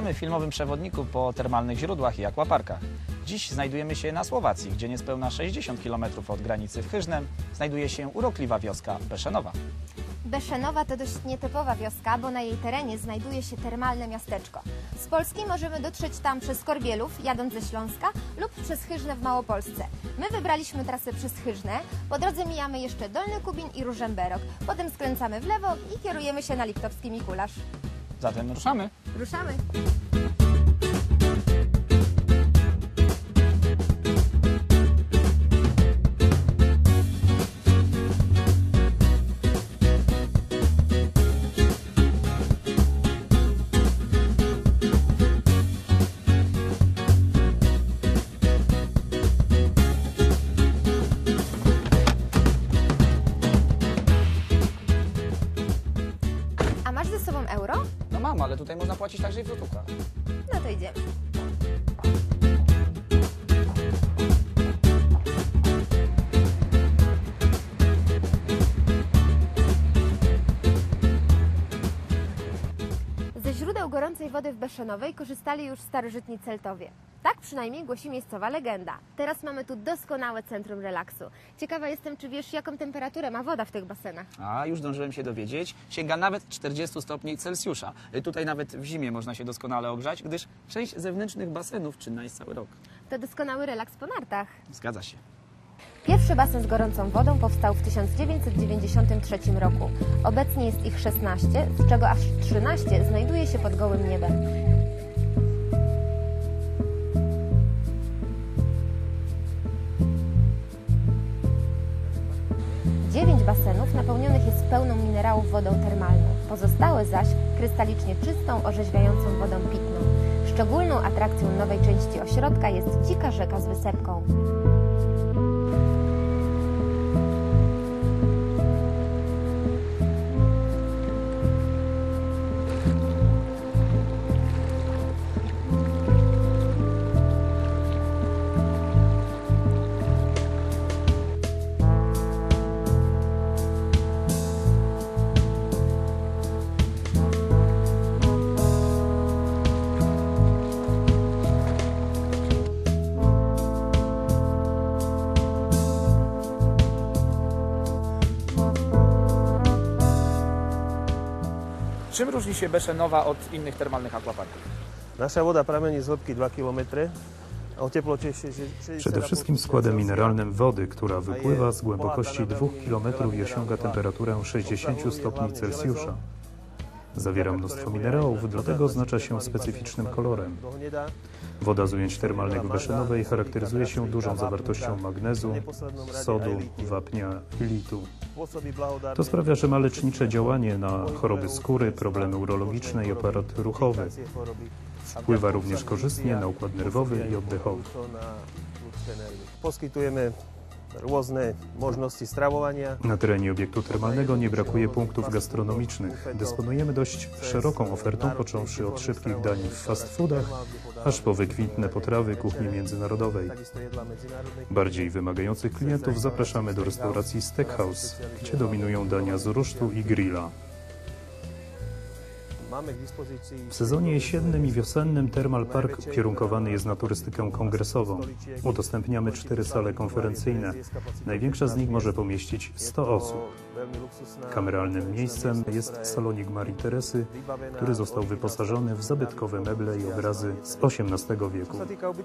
Witamy w filmowym przewodniku po termalnych źródłach i aquaparkach. Dziś znajdujemy się na Słowacji, gdzie niespełna 60 km od granicy w Chyżnem znajduje się urokliwa wioska Beszenowa. Beszenowa to dość nietypowa wioska, bo na jej terenie znajduje się termalne miasteczko. Z Polski możemy dotrzeć tam przez Korbielów, jadąc ze Śląska, lub przez Chyżne w Małopolsce. My wybraliśmy trasę przez Chyżne, po drodze mijamy jeszcze Dolny Kubin i Rużemberok. Potem skręcamy w lewo i kierujemy się na Liptowski Mikuláš. Zatem ruszamy! Ruszamy! A masz ze sobą euro? No mam, ale tutaj można płacić także i w złotówkach. No to idziemy. Ze źródeł gorącej wody w Beszenowej korzystali już starożytni Celtowie. Tak przynajmniej głosi miejscowa legenda. Teraz mamy tu doskonałe centrum relaksu. Ciekawa jestem, czy wiesz, jaką temperaturę ma woda w tych basenach? A, już zdążyłem się dowiedzieć. Sięga nawet 40 stopni Celsjusza. Tutaj nawet w zimie można się doskonale ogrzać, gdyż część zewnętrznych basenów czynna jest cały rok. To doskonały relaks po nartach. Zgadza się. Pierwszy basen z gorącą wodą powstał w 1993 roku. Obecnie jest ich 16, z czego aż 13 znajduje się pod gołym niebem. Dziewięć basenów napełnionych jest pełną minerałów wodą termalną, pozostałe zaś krystalicznie czystą, orzeźwiającą wodą pitną. Szczególną atrakcją nowej części ośrodka jest dzika rzeka z wysepką. Czym różni się Beszenowa od innych termalnych aquaparków? Nasza woda pramení z hĺbky 2 km, a o teplocie Przede wszystkim składem mineralnym wody, która wypływa z głębokości 2 km i osiąga temperaturę 60 stopni Celsjusza. Zawiera mnóstwo minerałów, dlatego oznacza się specyficznym kolorem. Woda z ujęć termalnych w Beszenowej charakteryzuje się dużą zawartością magnezu, sodu, wapnia i litu. To sprawia, że ma lecznicze działanie na choroby skóry, problemy urologiczne i aparat ruchowy. Wpływa również korzystnie na układ nerwowy i oddechowy. Poskytujemy różne możliwości strawowania. Na terenie obiektu termalnego nie brakuje punktów gastronomicznych. Dysponujemy dość szeroką ofertą, począwszy od szybkich dań w fast foodach, aż po wykwintne potrawy kuchni międzynarodowej. Bardziej wymagających klientów zapraszamy do restauracji Steakhouse, gdzie dominują dania z rusztu i grilla. W sezonie jesiennym i wiosennym Thermal Park ukierunkowany jest na turystykę kongresową. Udostępniamy 4 sale konferencyjne. Największa z nich może pomieścić 100 osób. Kameralnym miejscem jest salonik Marii Teresy, który został wyposażony w zabytkowe meble i obrazy z XVIII wieku.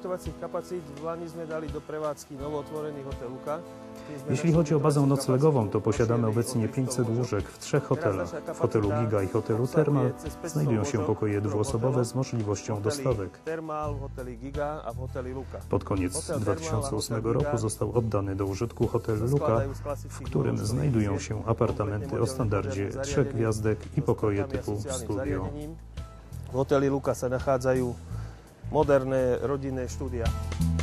Jeśli chodzi o bazę noclegową, to posiadamy obecnie 500 łóżek w 3 hotelach. W hotelu Giga i hotelu Thermal znajdują się pokoje dwuosobowe z możliwością dostawek. Pod koniec 2008 roku został oddany do użytku hotel Luka, w którym znajdują się apartamenty o standardzie 3 gwiazdek i pokoje typu studio. W hoteli Luka sa nachádzajú moderné rodinné štúdia.